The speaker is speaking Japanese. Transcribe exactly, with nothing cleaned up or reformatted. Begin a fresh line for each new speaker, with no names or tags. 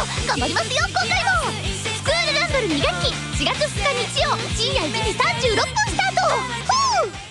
頑張りますよ。今回もスクールランドルに学期しがつふつか日曜深夜いちじさんじゅうろっぷんスタート。ふう